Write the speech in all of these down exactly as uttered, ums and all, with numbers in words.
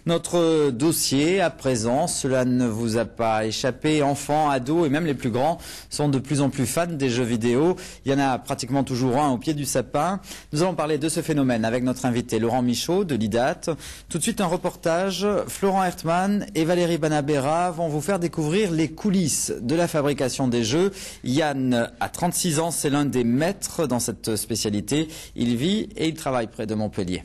Notre dossier, à présent, cela ne vous a pas échappé. Enfants, ados et même les plus grands sont de plus en plus fans des jeux vidéo. Il y en a pratiquement toujours un au pied du sapin. Nous allons parler de ce phénomène avec notre invité Laurent Michaud de l'I D A T. Tout de suite un reportage. Florent Hertmann et Valérie Banabera vont vous faire découvrir les coulisses de la fabrication des jeux. Yann a trente-six ans, c'est l'un des maîtres dans cette spécialité. Il vit et il travaille près de Montpellier.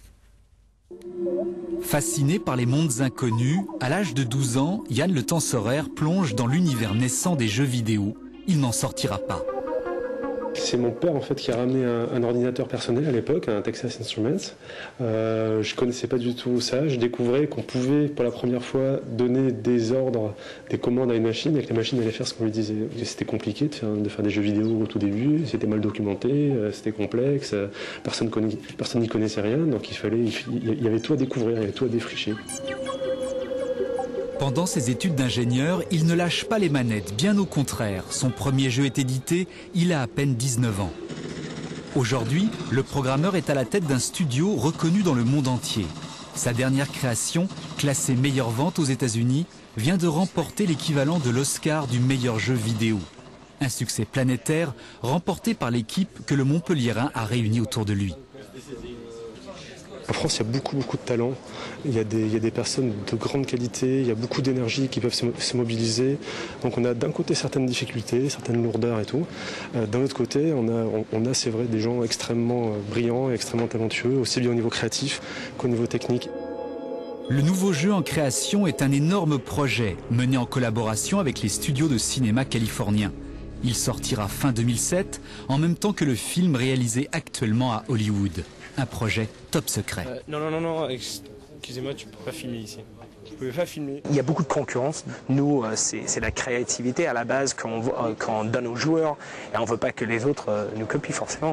Fasciné par les mondes inconnus, à l'âge de douze ans, Yann Le Tensorère plonge dans l'univers naissant des jeux vidéo. Il n'en sortira pas. C'est mon père en fait qui a ramené un, un ordinateur personnel à l'époque, un Texas Instruments. Euh, je connaissais pas du tout ça. Je découvrais qu'on pouvait pour la première fois donner des ordres, des commandes à une machine et que la machine allait faire ce qu'on lui disait. C'était compliqué de faire, de faire des jeux vidéo au tout début. C'était mal documenté, c'était complexe. Personne n'y personne connaissait rien, donc il fallait, il y avait tout à découvrir, il y avait tout à défricher. Pendant ses études d'ingénieur, il ne lâche pas les manettes, bien au contraire. Son premier jeu est édité, il a à peine dix-neuf ans. Aujourd'hui, le programmeur est à la tête d'un studio reconnu dans le monde entier. Sa dernière création, classée meilleure vente aux États-Unis, vient de remporter l'équivalent de l'Oscar du meilleur jeu vidéo. Un succès planétaire remporté par l'équipe que le Montpelliérain a réunie autour de lui. En France, il y a beaucoup, beaucoup de talent. Il y a des, il y a des personnes de grande qualité, il y a beaucoup d'énergie qui peuvent se, se mobiliser. Donc on a d'un côté certaines difficultés, certaines lourdeurs et tout. Euh, d'un autre côté, on a, on, on a c'est vrai, des gens extrêmement brillants et extrêmement talentueux, aussi bien au niveau créatif qu'au niveau technique. Le nouveau jeu en création est un énorme projet, mené en collaboration avec les studios de cinéma californiens. Il sortira fin deux mille sept, en même temps que le film réalisé actuellement à Hollywood. Un projet top secret. Euh, non, non, non, non, excusez-moi, tu ne peux pas filmer ici. Tu ne pouvais pas filmer. Il y a beaucoup de concurrence. Nous, c'est la créativité à la base qu'on qu'on donne aux joueurs et on ne veut pas que les autres nous copient forcément.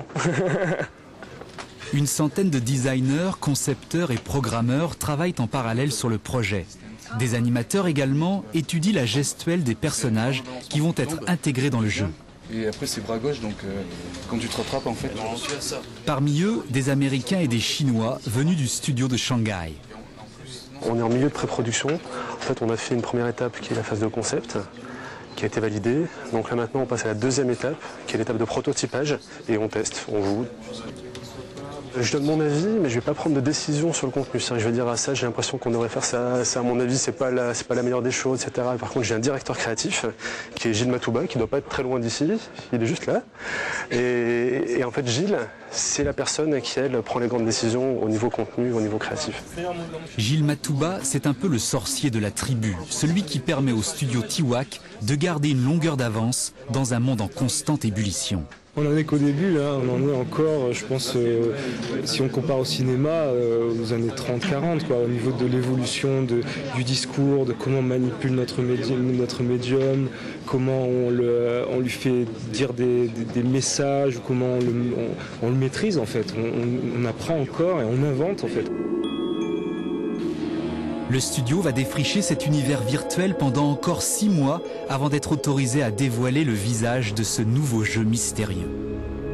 Une centaine de designers, concepteurs et programmeurs travaillent en parallèle sur le projet. Des animateurs également étudient la gestuelle des personnages qui vont être intégrés dans le jeu. Et après c'est bras gauche, donc euh, quand tu te rattrapes en fait. Parmi eux, des Américains et des Chinois venus du studio de Shanghai. On est en milieu de pré-production. En fait, on a fait une première étape qui est la phase de concept, qui a été validée. Donc là maintenant, on passe à la deuxième étape, qui est l'étape de prototypage, et on teste, on joue. Je donne mon avis, mais je ne vais pas prendre de décision sur le contenu. Je vais dire à ça, j'ai l'impression qu'on devrait faire ça, ça à mon avis, c'est pas la, c'est pas la meilleure des choses, et cetera. Par contre, j'ai un directeur créatif qui est Gilles Matouba, qui ne doit pas être très loin d'ici, il est juste là. Et, et en fait, Gilles, c'est la personne qui, elle, prend les grandes décisions au niveau contenu, au niveau créatif. Gilles Matouba, c'est un peu le sorcier de la tribu, celui qui permet au studio Tiwak de garder une longueur d'avance dans un monde en constante ébullition. On en est qu'au début, là. On en est encore, je pense, euh, si on compare au cinéma, euh, aux années trente quarante, quoi, au niveau de l'évolution du discours, de comment on manipule notre médium, notre médium, comment on, le, on lui fait dire des, des, des messages, comment on le, on, on le maîtrise en fait. On, on, on apprend encore et on invente en fait. Le studio va défricher cet univers virtuel pendant encore six mois avant d'être autorisé à dévoiler le visage de ce nouveau jeu mystérieux.